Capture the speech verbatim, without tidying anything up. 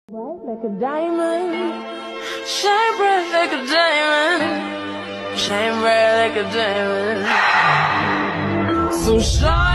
Bright like a diamond, shine bright like a diamond, shine bright like a diamond. So shine.